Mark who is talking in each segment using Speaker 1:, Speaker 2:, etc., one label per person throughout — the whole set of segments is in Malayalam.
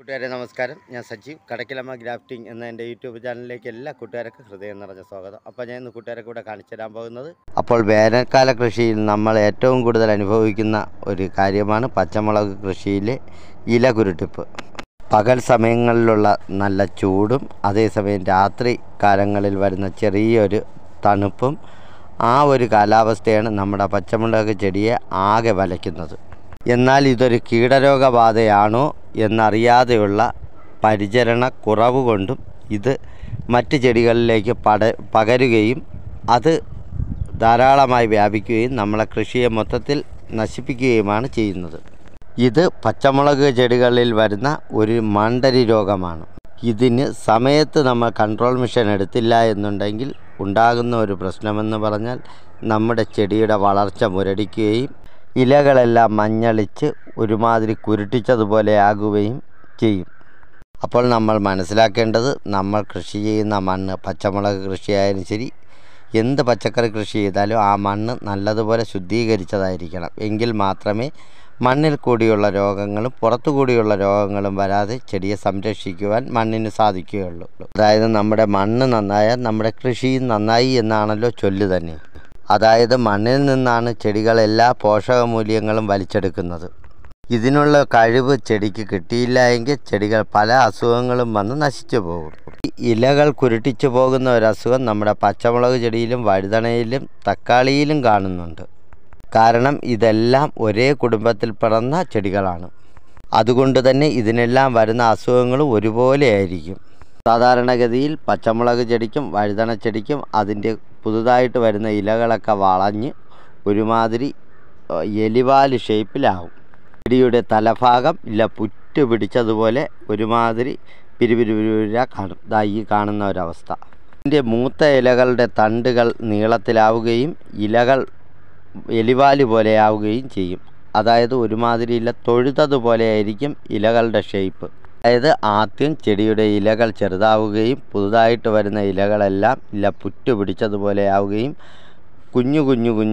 Speaker 1: കൂട്ടുകാരെ നമസ്കാരം. ഞാൻ സജീവ്. കടക്കിലമ്മ ഗ്രാഫ്റ്റിംഗ് എന്ന എൻ്റെ യൂട്യൂബ് ചാനലിലേക്ക് എല്ലാ കൂട്ടുകാർക്കും ഹൃദയം നിറഞ്ഞ സ്വാഗതം. അപ്പോൾ ഞാൻ ഇന്ന് കൂട്ടുകാരെ കൂടെ കാണിച്ചു തരാൻ പോകുന്നത് വേനൽക്കാല കൃഷിയിൽ നമ്മൾ ഏറ്റവും കൂടുതൽ അനുഭവിക്കുന്ന ഒരു കാര്യമാണ് പച്ചമുളക് കൃഷിയിലെ ഇല കുരുട്ടിപ്പ്. പകൽ സമയങ്ങളിലുള്ള നല്ല ചൂടും അതേസമയം രാത്രി കാലങ്ങളിൽ വരുന്ന ചെറിയൊരു തണുപ്പും ആ ഒരു കാലാവസ്ഥയാണ് നമ്മുടെ പച്ചമുളക് ചെടിയെ ആകെ വലയ്ക്കുന്നത്. എന്നാൽ ഇതൊരു കീടരോഗബാധയാണോ എന്നറിയാതെയുള്ള പരിചരണ കുറവ് കൊണ്ടും ഇത് മറ്റ് ചെടികളിലേക്ക് പകരുകയും അത് ധാരാളമായി വ്യാപിക്കുകയും നമ്മളെ കൃഷിയെ മൊത്തത്തിൽ നശിപ്പിക്കുകയുമാണ് ചെയ്യുന്നത്. ഇത് പച്ചമുളക് ചെടികളിൽ വരുന്ന ഒരു മണ്ടരി രോഗമാണ്. ഇതിന് സമയത്ത് നമ്മൾ കൺട്രോൾ മെഷീൻ എടുത്തില്ല എന്നുണ്ടെങ്കിൽ ഉണ്ടാകുന്ന ഒരു പ്രശ്നമെന്ന് പറഞ്ഞാൽ നമ്മുടെ ചെടിയുടെ വളർച്ച മുരടിക്കുകയും ഇലകളെല്ലാം മഞ്ഞളിച്ച് ഒരുമാതിരി കുരുട്ടിച്ചതുപോലെ ആകുകയും ചെയ്യും. അപ്പോൾ നമ്മൾ മനസ്സിലാക്കേണ്ടത്, നമ്മൾ കൃഷി ചെയ്യുന്ന മണ്ണ്, പച്ചമുളക് കൃഷിയായാലും ശരി എന്ത് പച്ചക്കറി കൃഷി ചെയ്താലും ആ മണ്ണ് നല്ലതുപോലെ ശുദ്ധീകരിച്ചതായിരിക്കണം. എങ്കിൽ മാത്രമേ മണ്ണിൽ കൂടിയുള്ള രോഗങ്ങളും പുറത്തു കൂടിയുള്ള രോഗങ്ങളും വരാതെ ചെടിയെ സംരക്ഷിക്കുവാൻ മണ്ണിന് സാധിക്കുകയുള്ളൂ. അതായത് നമ്മുടെ മണ്ണ് നന്നായാൽ നമ്മുടെ കൃഷിയും നന്നായി എന്നാണല്ലോ ചൊല്ല് തന്നെ. അതായത് മണ്ണിൽ നിന്നാണ് ചെടികൾ എല്ലാ പോഷകമൂല്യങ്ങളും വലിച്ചെടുക്കുന്നത്. ഇതിനുള്ള കഴിവ് ചെടിക്ക് കിട്ടിയില്ല എങ്കിൽ ചെടികൾ പല അസുഖങ്ങളും വന്ന് നശിച്ചു പോകും. ഇലകൾ കുരുട്ടിച്ചു പോകുന്ന ഒരസുഖം നമ്മുടെ പച്ചമുളക് ചെടിയിലും വഴുതനയിലും തക്കാളിയിലും കാണുന്നുണ്ട്. കാരണം ഇതെല്ലാം ഒരേ കുടുംബത്തിൽ പിറന്ന ചെടികളാണ്. അതുകൊണ്ട് തന്നെ ഇതിനെല്ലാം വരുന്ന അസുഖങ്ങളും ഒരുപോലെ ആയിരിക്കും. സാധാരണഗതിയിൽ പച്ചമുളക് ചെടിക്കും വഴുതന ചെടിക്കും അതിൻ്റെ പുതുതായിട്ട് വരുന്ന ഇലകളൊക്കെ വളഞ്ഞ് ഒരുമാതിരി എലിവാല് ഷേപ്പിലാവും. ചെടിയുടെ തലഭാഗം ഇല്ല പുറ്റ് പിടിച്ചതുപോലെ ഒരുമാതിരി പിരിപിരിപിരിപിര കാണും. ഈ കാണുന്ന ഒരവസ്ഥ. ഇതിൻ്റെ മൂത്ത ഇലകളുടെ തണ്ടുകൾ നീളത്തിലാവുകയും ഇലകൾ എലിവാല് പോലെയാവുകയും ചെയ്യും. അതായത് ഒരുമാതിരി ഇല തൊഴുതതുപോലെ ആയിരിക്കും ഇലകളുടെ ഷേപ്പ്. അതായത് ആദ്യം ചെടിയുടെ ഇലകൾ ചെറുതാവുകയും പുതുതായിട്ട് വരുന്ന ഇലകളെല്ലാം ഇല പുറ്റ് പിടിച്ചതുപോലെ ആവുകയും കുഞ്ഞു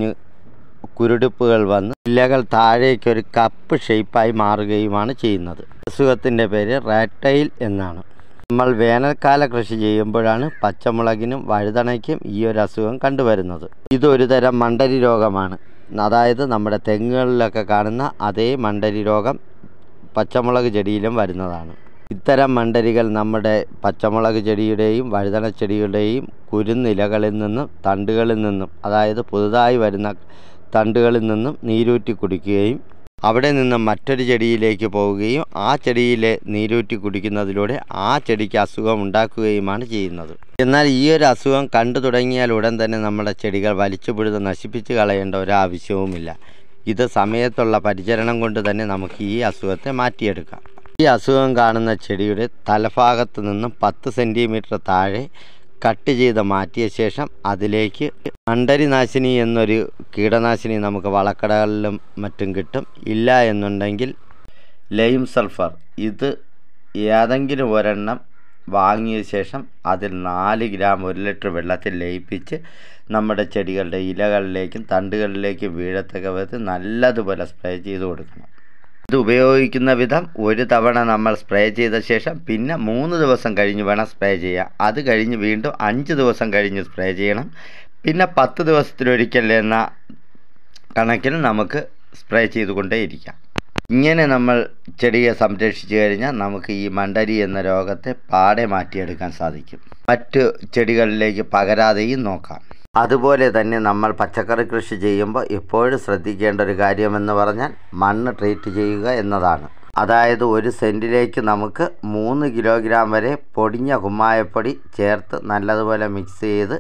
Speaker 1: കുരുടിപ്പുകൾ വന്ന് ഇലകൾ താഴേക്കൊരു കപ്പ് ഷേപ്പായി മാറുകയുമാണ് ചെയ്യുന്നത്. അസുഖത്തിൻ്റെ പേര് റാറ്റ് ടെയിൽ എന്നാണ്. നമ്മൾ വേനൽക്കാല കൃഷി ചെയ്യുമ്പോഴാണ് പച്ചമുളകിനും വഴുതണയ്ക്കും ഈ ഒരു അസുഖം കണ്ടുവരുന്നത്. ഇതൊരു തരം മണ്ടരി രോഗമാണ്. അതായത് നമ്മുടെ തെങ്ങുകളിലൊക്കെ കാണുന്ന അതേ മണ്ടരി രോഗം പച്ചമുളക് ചെടിയിലും വരുന്നതാണ്. ഇത്തരം മണ്ടരികൾ നമ്മുടെ പച്ചമുളക് ചെടിയുടെയും വഴുതന ചെടിയുടെയും കുരുന്നിലകളിൽ നിന്നും തണ്ടുകളിൽ നിന്നും, അതായത് പുതുതായി വരുന്ന തണ്ടുകളിൽ നിന്നും നീരൂറ്റി കുടിക്കുകയും അവിടെ നിന്ന് മറ്റൊരു ചെടിയിലേക്ക് പോവുകയും ആ ചെടിയിലെ നീരൂറ്റി കുടിക്കുന്നതിലൂടെ ആ ചെടിക്ക് അസുഖം ഉണ്ടാക്കുകയുമാണ് ചെയ്യുന്നത്. എന്നാൽ ഈ ഒരു അസുഖം കണ്ടു തുടങ്ങിയാൽ ഉടൻ തന്നെ നമ്മുടെ ചെടികൾ വലിച്ചു പിഴുത് നശിപ്പിച്ച് കളയേണ്ട ഒരാവശ്യവുമില്ല. ഇത് സമയത്തുള്ള പരിചരണം കൊണ്ട് തന്നെ നമുക്ക് ഈ അസുഖത്തെ മാറ്റിയെടുക്കാം. ഈ അസുഖം കാണുന്ന ചെടിയുടെ തലഭാഗത്ത് നിന്നും 10 സെൻറ്റിമീറ്റർ താഴെ കട്ട് ചെയ്ത് മാറ്റിയ ശേഷം അതിലേക്ക് മണ്ടരിനാശിനി എന്നൊരു കീടനാശിനി നമുക്ക് വളക്കടകളിലും മറ്റും കിട്ടും. ഇല്ല എന്നുണ്ടെങ്കിൽ ലൈം സൾഫർ, ഇത് ഏതെങ്കിലും ഒരെണ്ണം വാങ്ങിയ ശേഷം അതിൽ 4 ഗ്രാം 1 ലിറ്റർ വെള്ളത്തിൽ ലയിപ്പിച്ച് നമ്മുടെ ചെടികളുടെ ഇലകളിലേക്കും തണ്ടുകളിലേക്കും വീഴത്തക്ക വിധത്തിൽ നല്ലതുപോലെ സ്പ്രേ ചെയ്ത് കൊടുക്കണം. ഇത് ഉപയോഗിക്കുന്ന വിധം ഒരു തവണ നമ്മൾ സ്പ്രേ ചെയ്ത ശേഷം പിന്നെ 3 ദിവസം കഴിഞ്ഞ് വേണം സ്പ്രേ ചെയ്യാൻ. അത് കഴിഞ്ഞ് വീണ്ടും 5 ദിവസം കഴിഞ്ഞ് സ്പ്രേ ചെയ്യണം. പിന്നെ 10 ദിവസത്തിലൊരിക്കൽ എന്ന കണക്കിൽ നമുക്ക് സ്പ്രേ ചെയ്തുകൊണ്ടേയിരിക്കാം. ഇങ്ങനെ നമ്മൾ ചെടിയെ സംരക്ഷിച്ചു കഴിഞ്ഞാൽ നമുക്ക് ഈ മണ്ടരി എന്ന രോഗത്തെ പാടെ മാറ്റിയെടുക്കാൻ സാധിക്കും. മറ്റ് ചെടികളിലേക്ക് പകരാതെയും നോക്കാം. അതുപോലെ തന്നെ നമ്മൾ പച്ചക്കറി കൃഷി ചെയ്യുമ്പോൾ എപ്പോഴും ശ്രദ്ധിക്കേണ്ട ഒരു കാര്യമെന്ന് പറഞ്ഞാൽ മണ്ണ് ട്രീറ്റ് ചെയ്യുക എന്നതാണ്. അതായത് 1 സെൻറ്റിലേക്ക് നമുക്ക് 3 കിലോഗ്രാം വരെ പൊടിഞ്ഞ കുമ്മായപ്പൊടി ചേർത്ത് നല്ലതുപോലെ മിക്സ് ചെയ്ത്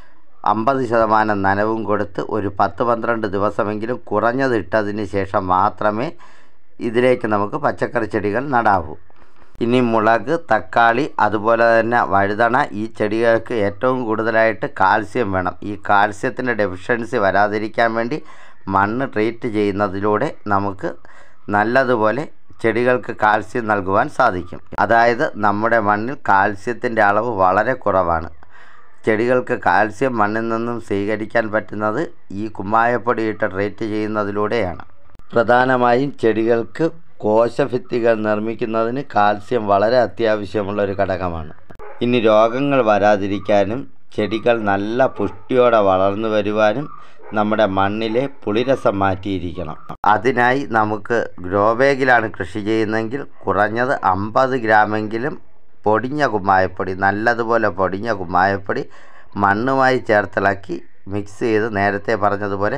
Speaker 1: 50% നനവും കൊടുത്ത് ഒരു 10-12 ദിവസമെങ്കിലും കുറഞ്ഞത് ഇട്ടതിന് ശേഷം മാത്രമേ ഇതിലേക്ക് നമുക്ക് പച്ചക്കറി ചെടികൾ നടാവൂ. ഇനി മുളക്, തക്കാളി, അതുപോലെ തന്നെ വഴുതണ, ഈ ചെടികൾക്ക് ഏറ്റവും കൂടുതലായിട്ട് കാൽസ്യം വേണം. ഈ കാൽസ്യത്തിൻ്റെ ഡെഫിഷ്യൻസി വരാതിരിക്കാൻ വേണ്ടി മണ്ണ് ട്രീറ്റ് ചെയ്യുന്നതിലൂടെ നമുക്ക് നല്ലതുപോലെ ചെടികൾക്ക് കാൽസ്യം നൽകുവാൻ സാധിക്കും. അതായത് നമ്മുടെ മണ്ണിൽ കാൽസ്യത്തിൻ്റെ അളവ് വളരെ കുറവാണ്. ചെടികൾക്ക് കാൽസ്യം മണ്ണിൽ നിന്നും സ്വീകരിക്കാൻ പറ്റുന്നത് ഈ കുമ്മായപ്പൊടി ഇട്ട് ട്രീറ്റ് ചെയ്യുന്നതിലൂടെയാണ്. പ്രധാനമായും ചെടികൾക്ക് കോശഭിത്തികൾ നിർമ്മിക്കുന്നതിന് കാൽസ്യം വളരെ അത്യാവശ്യമുള്ള ഒരു ഘടകമാണ്. ഇനി രോഗങ്ങൾ വരാതിരിക്കാനും ചെടികൾ നല്ല പുഷ്ടിയോടെ വളർന്നു വരുവാനും നമ്മുടെ മണ്ണിലെ പുളിരസം മാറ്റിയിരിക്കണം. അതിനായി നമുക്ക് ഗ്രോ ബാഗിലാണ് കൃഷി ചെയ്യുന്നതെങ്കിൽ കുറഞ്ഞത് 50 ഗ്രാമെങ്കിലും പൊടിഞ്ഞ കുമ്മായപ്പൊടി, നല്ലതുപോലെ പൊടിഞ്ഞ കുമ്മായപ്പൊടി മണ്ണുമായി ചേർത്തിളക്കി മിക്സ് ചെയ്ത് നേരത്തെ പറഞ്ഞതുപോലെ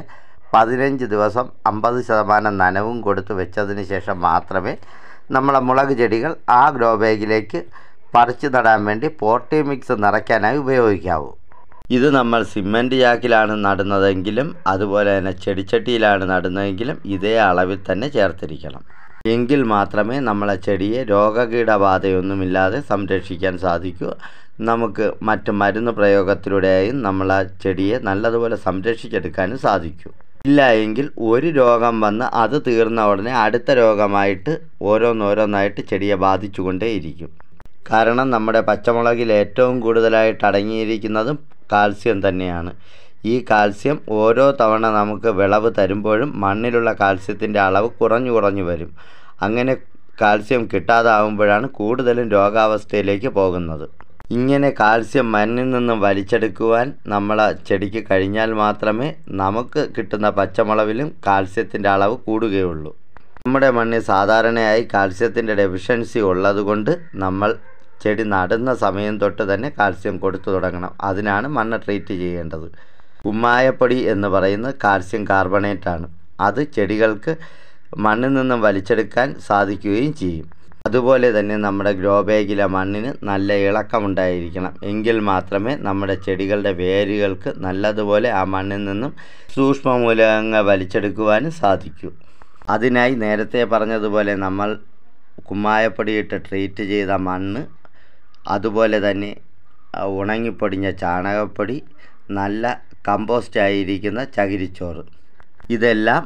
Speaker 1: 15 ദിവസം 50% നനവും കൊടുത്ത് വെച്ചതിന് ശേഷം മാത്രമേ നമ്മളെ മുളക് ചെടികൾ ആ ഗ്രോ ബാഗിലേക്ക് പറിച്ചു നടാൻ വേണ്ടി പോട്ടി മിക്സ് നിറയ്ക്കാനായി ഉപയോഗിക്കാവൂ. ഇത് നമ്മൾ സിമൻറ്റ് ചാക്കിലാണ് നടുന്നതെങ്കിലും അതുപോലെ തന്നെ ചെടിച്ചട്ടിയിലാണ് നടുന്നതെങ്കിലും ഇതേ അളവിൽ തന്നെ ചേർത്തിരിക്കണം. എങ്കിൽ മാത്രമേ നമ്മളെ ചെടിയെ രോഗകീടബാധയൊന്നുമില്ലാതെ സംരക്ഷിക്കാൻ സാധിക്കൂ. നമുക്ക് മറ്റ് മരുന്ന് പ്രയോഗത്തിലൂടെയും നമ്മളെ ചെടിയെ നല്ലതുപോലെ സംരക്ഷിച്ചെടുക്കാനും സാധിക്കൂ. ഇല്ല എങ്കിൽ ഒരു രോഗം വന്ന് അത് തീർന്ന ഉടനെ അടുത്ത രോഗമായിട്ട് ഓരോന്നോരോന്നായിട്ട് ചെടിയെ ബാധിച്ചുകൊണ്ടേയിരിക്കും. കാരണം നമ്മുടെ പച്ചമുളകിൽ ഏറ്റവും കൂടുതലായിട്ട് അടങ്ങിയിരിക്കുന്നതും കാൽസ്യം തന്നെയാണ്. ഈ കാൽസ്യം ഓരോ തവണ നമുക്ക് വിളവ് തരുമ്പോഴും മണ്ണിലുള്ള കാൽസ്യത്തിൻ്റെ അളവ് കുറഞ്ഞു വരും. അങ്ങനെ കാൽസ്യം കിട്ടാതാവുമ്പോഴാണ് കൂടുതലും രോഗാവസ്ഥയിലേക്ക് പോകുന്നത്. ഇങ്ങനെ കാൽസ്യം മണ്ണിൽ നിന്നും വലിച്ചെടുക്കുവാൻ നമ്മളെ ചെടിക്ക് കഴിഞ്ഞാൽ മാത്രമേ നമുക്ക് കിട്ടുന്ന പച്ചമുളകിലും കാൽസ്യത്തിൻ്റെ അളവ് കൂടുകയുള്ളൂ. നമ്മുടെ മണ്ണിൽ സാധാരണയായി കാൽസ്യത്തിൻ്റെ ഡെഫിഷ്യൻസി ഉള്ളതുകൊണ്ട് നമ്മൾ ചെടി നടുന്ന സമയം തൊട്ട് തന്നെ കാൽസ്യം കൊടുത്തു തുടങ്ങണം. അതിനാണ് മണ്ണ് ട്രീറ്റ് ചെയ്യേണ്ടത്. കുമ്മായപ്പൊടി എന്ന് പറയുന്നത് കാൽസ്യം കാർബണേറ്റാണ്. അത് ചെടികൾക്ക് മണ്ണിൽ നിന്നും വലിച്ചെടുക്കാൻ സാധിക്കുകയും ചെയ്യും. അതുപോലെ തന്നെ നമ്മുടെ ഗ്രോ ബാഗിലെ മണ്ണിന് നല്ല ഇളക്കമുണ്ടായിരിക്കണം. എങ്കിൽ മാത്രമേ നമ്മുടെ ചെടികളുടെ വേരുകൾക്ക് നല്ലതുപോലെ ആ മണ്ണിൽ നിന്നും സൂക്ഷ്മമൂലകങ്ങൾ വലിച്ചെടുക്കുവാനും സാധിക്കൂ. അതിനായി നേരത്തെ പറഞ്ഞതുപോലെ നമ്മൾ കുമ്മായപ്പൊടിയിട്ട് ട്രീറ്റ് ചെയ്ത മണ്ണ്, അതുപോലെ തന്നെ ഉണങ്ങിപ്പൊടിഞ്ഞ ചാണകപ്പൊടി, നല്ല കമ്പോസ്റ്റ് ആയിരിക്കുന്ന ചകിരിച്ചോറ്, ഇതെല്ലാം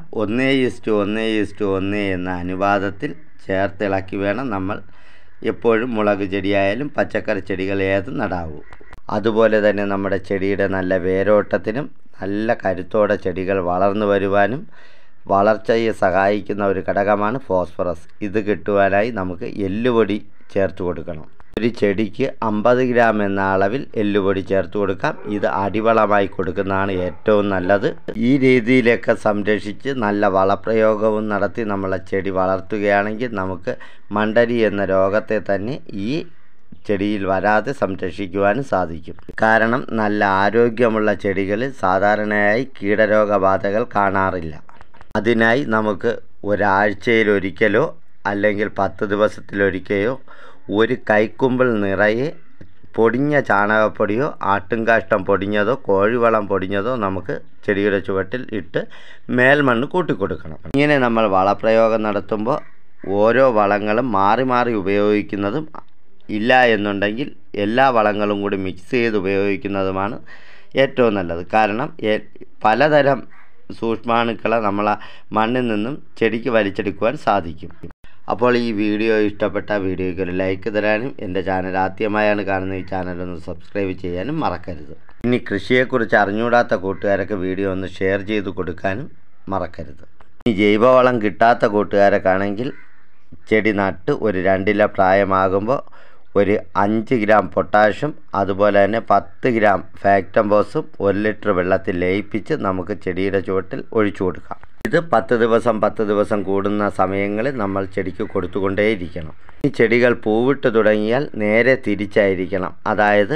Speaker 1: 1:1:1 എന്ന അനുപാതത്തിൽ ചേർത്തിളക്കി വേണം നമ്മൾ എപ്പോഴും മുളക് ചെടിയായാലും പച്ചക്കറി ചെടികൾ ഏതും നടാവൂ. അതുപോലെ തന്നെ നമ്മുടെ ചെടിയുടെ നല്ല വേരോട്ടത്തിനും നല്ല കരുത്തോടെ ചെടികൾ വളർന്നു വരുവാനും വളർച്ചയെ സഹായിക്കുന്ന ഒരു ഘടകമാണ് ഫോസ്ഫറസ്. ഇത് കിട്ടുവാനായി നമുക്ക് എല്ലുപൊടി ചേർത്ത് കൊടുക്കണം. ഒരു ചെടിക്ക് 50 ഗ്രാം എന്ന അളവിൽ എല്ലുപൊടി ചേർത്ത് കൊടുക്കാം. ഇത് അടിവളമായി കൊടുക്കുന്നതാണ് ഏറ്റവും നല്ലത്. ഈ രീതിയിലൊക്കെ സംരക്ഷിച്ച് നല്ല വളപ്രയോഗവും നടത്തി നമ്മളെ ചെടി വളർത്തുകയാണെങ്കിൽ നമുക്ക് മണ്ടരി എന്ന രോഗത്തെ തന്നെ ഈ ചെടിയിൽ വരാതെ സംരക്ഷിക്കുവാനും സാധിക്കും. കാരണം നല്ല ആരോഗ്യമുള്ള ചെടികളിൽ സാധാരണയായി കീടരോഗബാധകൾ കാണാറില്ല. അതിനായി നമുക്ക് ഒരാഴ്ചയിലൊരിക്കലോ അല്ലെങ്കിൽ 10 ദിവസത്തിലൊരിക്കലോ ഒരു കൈക്കുമ്പിൾ നിറയെ പൊടിഞ്ഞ ചാണകപ്പൊടിയോ ആട്ടുംകാഷ്ടം പൊടിഞ്ഞതോ കോഴിവളം പൊടിഞ്ഞതോ നമുക്ക് ചെടിയുടെ ചുവട്ടിൽ ഇട്ട് മേൽമണ്ണ് കൂട്ടിക്കൊടുക്കണം. ഇങ്ങനെ നമ്മൾ വളപ്രയോഗം നടത്തുമ്പോൾ ഓരോ വളങ്ങളും മാറി മാറി ഉപയോഗിക്കുന്നതും ഇല്ല എന്നുണ്ടെങ്കിൽ എല്ലാ വളങ്ങളും കൂടി മിക്സ് ചെയ്ത് ഉപയോഗിക്കുന്നതുമാണ് ഏറ്റവും നല്ലത്. കാരണം പലതരം സൂക്ഷ്മാണുക്കളെ നമ്മളെ മണ്ണിൽ നിന്നും ചെടിക്ക് വലിച്ചെടുക്കുവാൻ സാധിക്കും. അപ്പോൾ ഈ വീഡിയോ ഇഷ്ടപ്പെട്ട വീഡിയോയ്ക്ക് ഒരു ലൈക്ക് തരാനും എൻ്റെ ചാനൽ ആദ്യമായാണ് കാണുന്ന ഈ ചാനലൊന്ന് സബ്സ്ക്രൈബ് ചെയ്യാനും മറക്കരുത്. ഇനി കൃഷിയെക്കുറിച്ച് അറിഞ്ഞൂടാത്ത കൂട്ടുകാരൊക്കെ വീഡിയോ ഒന്ന് ഷെയർ ചെയ്ത് കൊടുക്കാനും മറക്കരുത്. ഇനി ജൈവവളം കിട്ടാത്ത കൂട്ടുകാരൊക്കെ ആണെങ്കിൽ ചെടി നട്ട് ഒരു 2 ഇല പ്രായമാകുമ്പോൾ ഒരു 5 ഗ്രാം പൊട്ടാഷ്യം അതുപോലെ തന്നെ 10 ഗ്രാം ഫാക്ടംബോസും 1 ലിറ്റർ വെള്ളത്തിൽ ലയിപ്പിച്ച് നമുക്ക് ചെടിയുടെ ചുവട്ടിൽ ഒഴിച്ചു കൊടുക്കാം. ഇത് 10 ദിവസം കൂടുന്ന സമയങ്ങളിൽ നമ്മൾ ചെടിക്ക് കൊടുത്തുകൊണ്ടേയിരിക്കണം. ഈ ചെടികൾ പൂവിട്ട് തുടങ്ങിയാൽ നേരെ തിരിച്ചായിരിക്കണം. അതായത്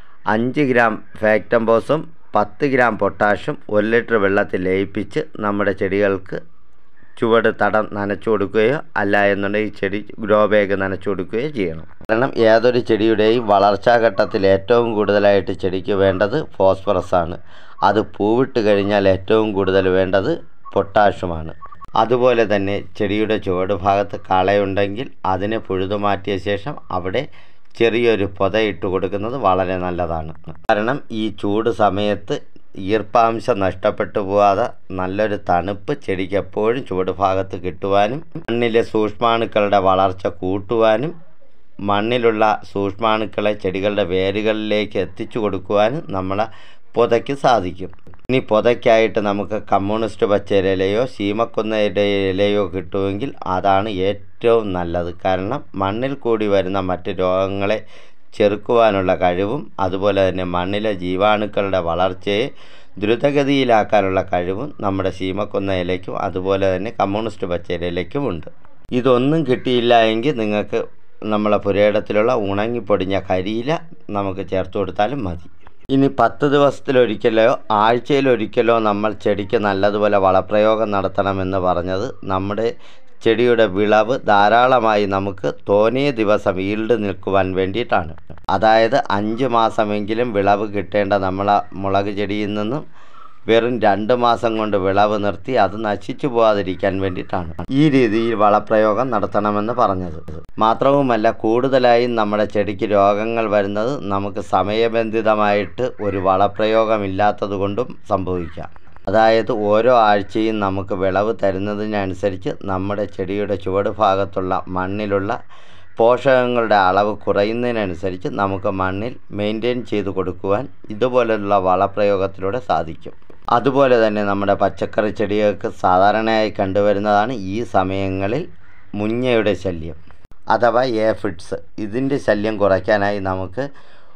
Speaker 1: 5 ഗ്രാം ഫാക്ടംബോസും 10 ഗ്രാം പൊട്ടാഷ്യം 1 ലിറ്റർ വെള്ളത്തിൽ ലയിപ്പിച്ച് നമ്മുടെ ചെടികൾക്ക് ചുവട് തടം നനച്ചു കൊടുക്കുകയോ അല്ല എന്നുണ്ടെങ്കിൽ ചെടി ഗ്രോ ബാഗ് നനച്ചു കൊടുക്കുകയോ ചെയ്യണം. കാരണം ഏതൊരു ചെടിയുടെയും വളർച്ചാഘട്ടത്തിൽ ഏറ്റവും കൂടുതലായിട്ട് ചെടിക്ക് വേണ്ടത് ഫോസ്ഫറസ് ആണ്. അത് പൂവിട്ട് കഴിഞ്ഞാൽ ഏറ്റവും കൂടുതൽ വേണ്ടത് പൊട്ടാഷ്യമാണ്. അതുപോലെ തന്നെ ചെടിയുടെ ചുവട് ഭാഗത്ത് കളയുണ്ടെങ്കിൽ അതിനെ പുഴുതു മാറ്റിയ ശേഷം അവിടെ ചെറിയൊരു പൊതയിട്ട് കൊടുക്കുന്നത് വളരെ നല്ലതാണ്. കാരണം ഈ ചൂട് സമയത്ത് ഈർപ്പാംശം നഷ്ടപ്പെട്ടു പോകാതെ നല്ലൊരു തണുപ്പ് ചെടിക്ക് എപ്പോഴും ചുവട് ഭാഗത്ത് കിട്ടുവാനും മണ്ണിലെ സൂക്ഷ്മാണുക്കളുടെ വളർച്ച കൂട്ടുവാനും മണ്ണിലുള്ള സൂക്ഷ്മാണുക്കളെ ചെടികളുടെ വേരുകളിലേക്ക് എത്തിച്ചു കൊടുക്കുവാനും നമ്മളെ പൊതയ്ക്ക് സാധിക്കും. ഇനി പൊതയ്ക്കായിട്ട് നമുക്ക് കമ്മ്യൂണിസ്റ്റ് പച്ചയിലയോ ശീമക്കൊന്നയുടെ ഇലയോ കിട്ടുമെങ്കിൽ അതാണ് ഏറ്റവും നല്ലത്. കാരണം മണ്ണിൽ കൂടി വരുന്ന മറ്റ് രോഗങ്ങളെ ചെറുക്കുവാനുള്ള കഴിവും അതുപോലെ തന്നെ മണ്ണിലെ ജീവാണുക്കളുടെ വളർച്ചയെ ദ്രുതഗതിയിലാക്കാനുള്ള കഴിവും നമ്മുടെ ശീമക്കൊന്ന ഇലയ്ക്കും അതുപോലെ തന്നെ കമ്മ്യൂണിസ്റ്റ് പച്ചയിലയ്ക്കും ഉണ്ട്. ഇതൊന്നും കിട്ടിയില്ല എങ്കിൽ നിങ്ങൾക്ക് നമ്മളെ പുരയിടത്തിലുള്ള ഉണങ്ങിപ്പൊടിഞ്ഞ കരിയില നമുക്ക് ചേർത്ത് കൊടുത്താലും മതി. ഇനി 10 ദിവസത്തിലൊരിക്കലോ ആഴ്ചയിലൊരിക്കലോ നമ്മൾ ചെടിക്ക് നല്ലതുപോലെ വളപ്രയോഗം നടത്തണമെന്ന് പറഞ്ഞത് നമ്മുടെ ചെടിയുടെ വിളവ് ധാരാളമായി നമുക്ക് തോനേ ദിവസം ഈൽഡ് നിൽക്കുവാൻ വേണ്ടിയിട്ടാണ്. അതായത് 5 മാസമെങ്കിലും വിളവ് കിട്ടേണ്ട നമ്മളെ മുളക് ചെടിയിൽ നിന്നും വെറും 2 മാസം കൊണ്ട് വിളവ് നിർത്തി അത് നശിച്ചു പോകാതിരിക്കാൻ വേണ്ടിയിട്ടാണ് ഈ രീതിയിൽ വളപ്രയോഗം നടത്തണമെന്ന് പറഞ്ഞത്. മാത്രവുമല്ല, കൂടുതലായും നമ്മുടെ ചെടിക്ക് രോഗങ്ങൾ വരുന്നത് നമുക്ക് സമയബന്ധിതമായിട്ട് ഒരു വളപ്രയോഗമില്ലാത്തത് കൊണ്ടും സംഭവിക്കാം. അതായത് ഓരോ ആഴ്ചയും നമുക്ക് വിളവ് തരുന്നതിനനുസരിച്ച് നമ്മുടെ ചെടിയുടെ ചുവട് ഭാഗത്തുള്ള മണ്ണിലുള്ള പോഷകങ്ങളുടെ അളവ് കുറയുന്നതിനനുസരിച്ച് നമുക്ക് മണ്ണിൽ മെയിൻറ്റെയിൻ ചെയ്ത് കൊടുക്കുവാൻ ഇതുപോലുള്ള വളപ്രയോഗത്തിലൂടെ സാധിക്കും. അതുപോലെ തന്നെ നമ്മുടെ പച്ചക്കറി ചെടികൾക്ക് സാധാരണയായി കണ്ടുവരുന്നതാണ് ഈ സമയങ്ങളിൽ മുഞ്ഞയുടെ ശല്യം അഥവാ ഏഫിഡ്സ്. ഇതിൻ്റെ ശല്യം കുറയ്ക്കാനായി നമുക്ക്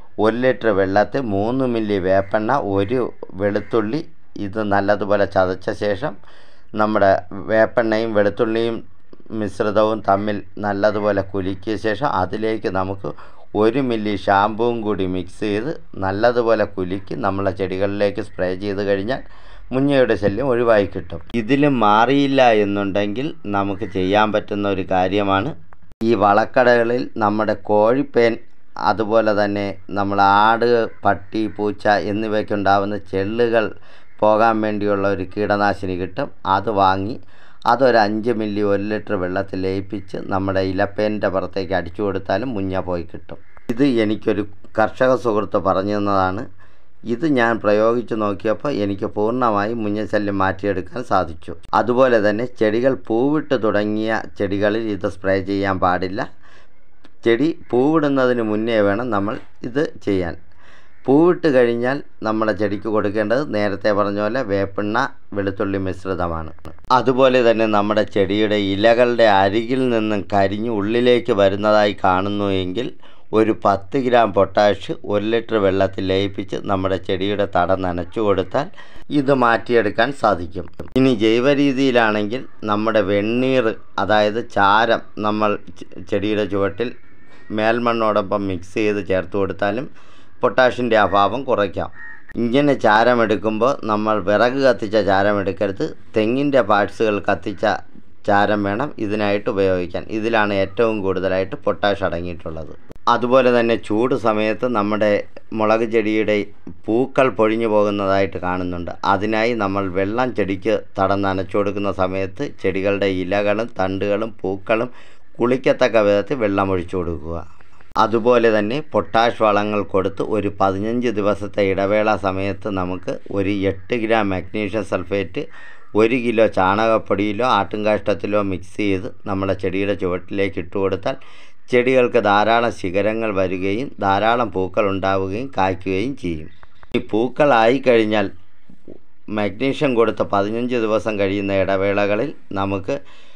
Speaker 1: 1 ലിറ്റർ വെള്ളത്തിൽ 3 മില്ലി വേപ്പെണ്ണ, 1 വെളുത്തുള്ളി ഇത് നല്ലതുപോലെ ചതച്ച ശേഷം നമ്മുടെ വേപ്പെണ്ണയും വെളുത്തുള്ളിയും മിശ്രിതവും തമ്മിൽ നല്ലതുപോലെ കുലുക്കിയ ശേഷം അതിലേക്ക് നമുക്ക് 1 മില്ലി ഷാമ്പുവും കൂടി മിക്സ് ചെയ്ത് നല്ലതുപോലെ കുലുക്കി നമ്മളെ ചെടികളിലേക്ക് സ്പ്രേ ചെയ്ത് കഴിഞ്ഞാൽ മുഞ്ഞയുടെ ശല്യം ഒഴിവായി കിട്ടും. ഇതിലും മാറിയില്ല എന്നുണ്ടെങ്കിൽ നമുക്ക് ചെയ്യാൻ പറ്റുന്ന ഒരു കാര്യമാണ് ഈ വളക്കടകളിൽ നമ്മുടെ കോഴിപ്പേൻ അതുപോലെ തന്നെ നമ്മൾ ആട്, പട്ടി, പൂച്ച എന്നിവയ്ക്കുണ്ടാകുന്ന ചെള്ളുകൾ പോകാൻ വേണ്ടിയുള്ള ഒരു കീടനാശിനി കിട്ടും. അത് വാങ്ങി അതൊരു 5 മില്ലി 1 ലിറ്റർ വെള്ളത്തിൽ ലയിപ്പിച്ച് നമ്മുടെ ഇലപ്പേൻ്റെ പുറത്തേക്ക് അടിച്ചു കൊടുത്താലും മുഞ്ഞ പോയി കിട്ടും. ഇത് എനിക്കൊരു കർഷക സുഹൃത്ത് പറഞ്ഞു തന്നതാണ്. ഇത് ഞാൻ പ്രയോഗിച്ച് നോക്കിയപ്പോൾ എനിക്ക് പൂർണ്ണമായി മുഞ്ഞശല്യം മാറ്റിയെടുക്കാൻ സാധിച്ചു. അതുപോലെ തന്നെ ചെടികൾ പൂവിട്ട് തുടങ്ങിയ ചെടികളിൽ ഇത് സ്പ്രേ ചെയ്യാൻ പാടില്ല. ചെടി പൂവിടുന്നതിന് മുന്നേ വേണം നമ്മൾ ഇത് ചെയ്യാൻ. പൂവിട്ട് കഴിഞ്ഞാൽ നമ്മുടെ ചെടിക്ക് കൊടുക്കേണ്ടത് നേരത്തെ പറഞ്ഞ പോലെ വേപ്പെണ്ണ, വെളുത്തുള്ളി മിശ്രിതമാണ്. അതുപോലെ തന്നെ നമ്മുടെ ചെടിയുടെ ഇലകളുടെ അരികിൽ നിന്നും കരിഞ്ഞ് ഉള്ളിലേക്ക് വരുന്നതായി കാണുന്നു എങ്കിൽ ഒരു 10 ഗ്രാം പൊട്ടാഷ് 1 ലിറ്റർ വെള്ളത്തിൽ ലയിപ്പിച്ച് നമ്മുടെ ചെടിയുടെ തട നനച്ചു കൊടുത്താൽ ഇത് മാറ്റിയെടുക്കാൻ സാധിക്കും. ഇനി ജൈവ രീതിയിലാണെങ്കിൽ നമ്മുടെ വെണ്ണീർ അതായത് ചാരം നമ്മൾ ചെടിയുടെ ചുവട്ടിൽ മേൽമണ്ണോടൊപ്പം മിക്സ് ചെയ്ത് ചേർത്ത് കൊടുത്താലും പൊട്ടാഷിൻ്റെ അഭാവം കുറയ്ക്കാം. ഇങ്ങനെ ചാരമെടുക്കുമ്പോൾ നമ്മൾ വിറക് കത്തിച്ച ചാരം എടുക്കരുത്, തെങ്ങിൻ്റെ പാർട്സുകൾ കത്തിച്ച ചാരം വേണം ഇതിനായിട്ട് ഉപയോഗിക്കാൻ. ഇതിലാണ് ഏറ്റവും കൂടുതലായിട്ട് പൊട്ടാഷ് അടങ്ങിയിട്ടുള്ളത്. അതുപോലെ തന്നെ ചൂട് സമയത്ത് നമ്മുടെ മുളക് ചെടിയുടെ പൂക്കൾ പൊഴിഞ്ഞു പോകുന്നതായിട്ട് കാണുന്നുണ്ട്. അതിനായി നമ്മൾ വെള്ളം ചെടിക്ക് തടം നനച്ചു കൊടുക്കുന്ന സമയത്ത് ചെടികളുടെ ഇലകളും തണ്ടുകളും പൂക്കളും കുളിക്കത്തക്ക വിധത്തിൽ വെള്ളം ഒഴിച്ചു കൊടുക്കുക. അതുപോലെ തന്നെ പൊട്ടാഷ് വളങ്ങൾ കൊടുത്ത് ഒരു 15 ദിവസത്തെ ഇടവേള സമയത്ത് നമുക്ക് ഒരു 8 ഗ്രാം മഗ്നീഷ്യം സൾഫേറ്റ് 1 കിലോ ചാണകപ്പൊടിയിലോ ആട്ടുംകാഷ്ടത്തിലോ മിക്സ് ചെയ്ത് നമ്മുടെ ചെടിയുടെ ചുവട്ടിലേക്ക് ഇട്ട് കൊടുത്താൽ ചെടികൾക്ക് ധാരാളം ശിഖരങ്ങൾ വരികയും ധാരാളം പൂക്കൾ ഉണ്ടാവുകയും കായ്ക്കുകയും ചെയ്യും. ഈ പൂക്കളായി കഴിഞ്ഞാൽ മഗ്നീഷ്യം കൊടുത്ത് 15 ദിവസം കഴിയുന്ന ഇടവേളകളിൽ നമുക്ക്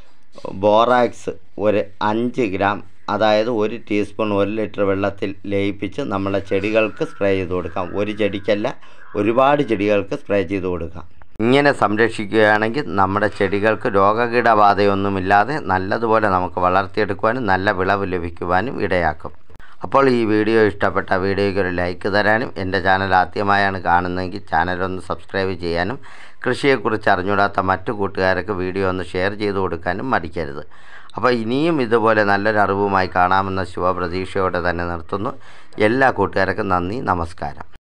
Speaker 1: ബോറാക്സ് ഒരു 5 ഗ്രാം അതായത് 1 ടീസ്പൂൺ 1 ലിറ്റർ വെള്ളത്തിൽ ലയിപ്പിച്ച് നമ്മളെ ചെടികൾക്ക് സ്പ്രേ ചെയ്ത് കൊടുക്കാം. ഒരു ചെടിക്കല്ല, ഒരുപാട് ചെടികൾക്ക് സ്പ്രേ ചെയ്ത് കൊടുക്കാം. ഇങ്ങനെ സംരക്ഷിക്കുകയാണെങ്കിൽ നമ്മുടെ ചെടികൾക്ക് രോഗകീടബാധയൊന്നുമില്ലാതെ നല്ലതുപോലെ നമുക്ക് വളർത്തിയെടുക്കുവാനും നല്ല വിളവ് ലഭിക്കുവാനും ഇടയാക്കും. അപ്പോൾ ഈ വീഡിയോ ഇഷ്ടപ്പെട്ട വീഡിയോയ്ക്ക് ഒരു ലൈക്ക് തരാനും എൻ്റെ ചാനൽ ആദ്യമായാണ് കാണുന്നതെങ്കിൽ ചാനലൊന്ന് സബ്സ്ക്രൈബ് ചെയ്യാനും കൃഷിയെക്കുറിച്ച് അറിഞ്ഞൂടാത്ത മറ്റു കൂട്ടുകാർക്ക് വീഡിയോ ഒന്ന് ഷെയർ ചെയ്ത് കൊടുക്കാനും മടിക്കരുത്. അപ്പോൾ ഇനിയും ഇതുപോലെ നല്ലൊരു അറിവുമായി കാണാമെന്ന ശുഭപ്രതീക്ഷയോടെ തന്നെ നിർത്തുന്നു. എല്ലാ കൂട്ടുകാർക്കും നന്ദി, നമസ്കാരം.